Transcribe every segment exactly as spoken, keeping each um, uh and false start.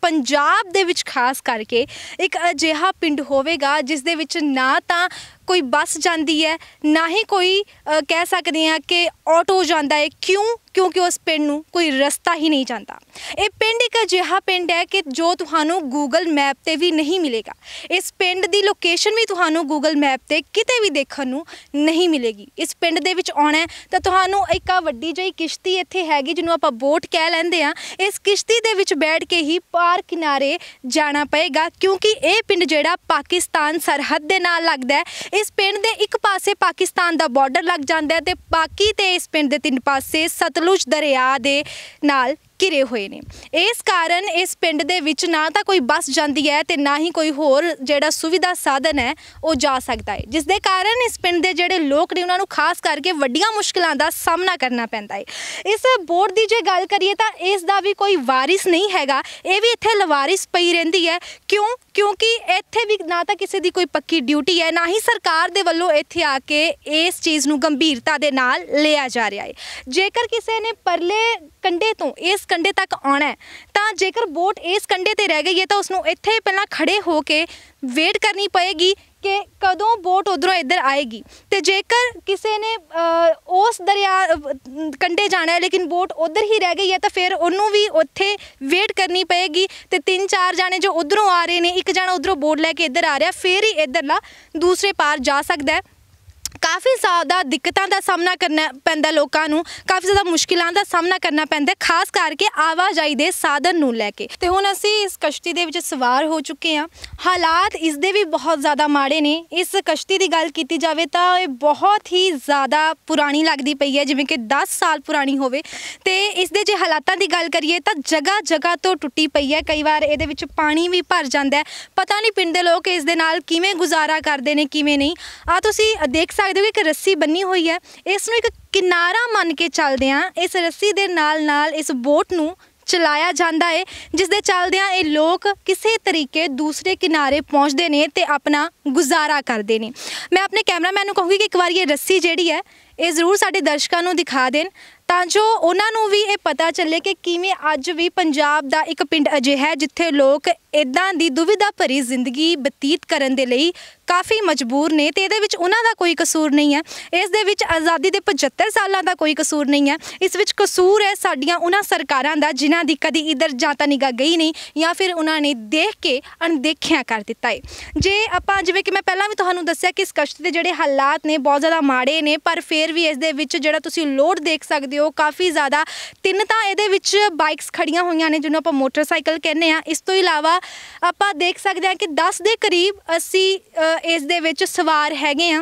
पंजाब दे विच खास करके एक अजिहा पिंड होवेगा जिस दे विच ना तां कोई बस जाती है ना ही कोई आ, कह सकते हैं कि ऑटो जाता है। क्यों? क्योंकि उस पिंड नूं कोई रस्ता ही नहीं जाता। ये पिंड एक अजिहा पिंड है कि जो तुहानू गूगल मैप ते भी नहीं मिलेगा। इस पिंड की लोकेशन भी तुहानू गूगल मैप ते किते भी देखण नूं नहीं मिलेगी। इस पिंड दे विच आउणा है तां तुहानू एक वड्डी जिही किश्ती इत्थे हैगी जिन्हों आपां बोट कह लैंदे आ। इस किश्ती दे विच बैठ के ही पार किनारे जाना पएगा क्योंकि ये पिंड जिहड़ा पाकिस्तान सरहद दे नाल लगदा है। इस पिंड दे एक पासे पाकिस्तान दा बॉर्डर लग जाता है ते बाकी ते इस पिंड दे तीन पासे सतलुज दरिया दे नाल घिरे हुए ने। इस कारण इस पिंड दे विच ना तो कोई बस जाती है ते ना ही कोई होर जिहड़ा सुविधा साधन है वो जा सकता है, जिस दे कारण इस पिंड दे जिहड़े लोग ने उन्होंने खास करके वड्डियां मुश्किलों का सामना करना पैंदा है। इस बोट की जे गल करिए तो इसका भी कोई वारिस नहीं हैगा, ये भी इत्थे लवारिस पई रहिंदी है। क्यों? क्योंकि इत्थे भी ना तो किसी की कोई पक्की ड्यूटी है ना ही सरकार दे वल्लों इत्थे आके इस चीज़ नूं गंभीरता दे नाल लिया जा रहा है। जेकर किसी ने परले कंढे तो इस कंढे तक आना है तो जेकर बोट इस कंढे ते रह गई है तो उसनों इत्थे पहला खड़े होके वेट करनी पएगी कि कदों बोट उधरों इधर आएगी। तो जेकर किसी ने आ, उस दरिया कंढे जाना है लेकिन बोट उधर ही रह गई है तो फिर उन्होंने भी उत्थे वेट करनी पएगी। तो तीन चार जाने जो उधरों आ रहे हैं, एक जना उधरों बोट लैके इधर आ रहा फिर ही इधरला दूसरे पार जा सकता है। काफ़ी ज़्यादा दिक्कतों का सामना करना पैंदा लोगों नूं, काफ़ी ज़्यादा मुश्किलों का सामना करना पैंदा खास करके आवाजाही के साधन नूं लैके। तो हुण असीं इस कश्ती दे विच सवार हो चुके हैं। हालात इसदे भी बहुत ज़्यादा माड़े ने। इस कश्ती की गल की जाए तो ये बहुत ही ज़्यादा पुरानी लगती पई है, जिवें कि दस साल पुरानी होवे। ते इसदे जे हालातां की गल करिए तो जगह जगह तो टुटी पई है। कई बार इहदे विच पानी भी भर जाता है। पता नहीं पिंड दे लोग इस दे नाल किवें गुजारा करते हैं किवें नहीं। आ तुसीं देख सकते हो कि एक रस्सी बनी हुई है, इसनूं एक किनारा मन के चलदे हैं। इस रस्सी दे नाल नाल इस बोट नूं चलाया जाता है, जिस दे चलदियां ये लोग किसी तरीके दूसरे किनारे पहुँचते हैं ते अपना गुजारा करते हैं। मैं अपने कैमरामैन नूं कहूँगी कि एक बार ये रस्सी जिहड़ी है ये जरूर साडे दर्शकों नूं दिखा देन तां जो उन्हां नूं भी ये पता चले कि किवें अज भी पंजाब दा एक पिंड अजिहा है जिथे लोग इदां दी दुविधा भरी जिंदगी बतीत करन दे लई काफ़ी मजबूर ने। ते इहदे विच उन्हां दा कोई कसूर नहीं है। इस दे विच आज़ादी दे पचहत्तर सालों का कोई कसूर नहीं है। इस विच कसूर है साडियां उन्हां सरकारां दा जिन्हां दी कदी इधर जाता निगाह गई नहीं या फिर उन्होंने देख के अणदेखिया कर दिता है। जे आपां जिवें कि मैं पहलां भी तुहानूं दस्सिया कि इस कश्ती दे जिहड़े हालात ने बहुत ज़्यादा माड़े ने, पर फिर भी इस दे विच जिहड़ा तुसीं लोड देख सकदे हो काफ़ी ज़्यादा। तीन तां इहदे विच बाइक्स खड़ियां होईयां ने जिन्हों आपां मोटरसाइकिल कहने आ। इस तो इलावा आपां देख सकते हैं कि दस के करीब असी इस दे विच सवार हैगे आ।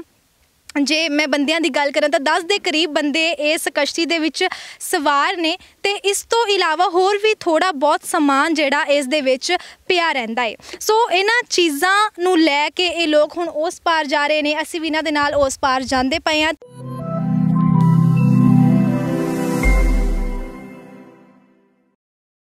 जे मैं बंदियां दी गल करां तो दस के करीब बंदे इस कश्ती दे विच सवार ने। ते इस तो इलावा होर भी थोड़ा बहुत समान जिहड़ा इस दे विच पिया रहिंदा है। सो इन्हां चीज़ां नूं लै के ये लोग हुण उस पार जा रहे हैं, असीं भी इन्हां दे नाल उस पार जांदे पए आ।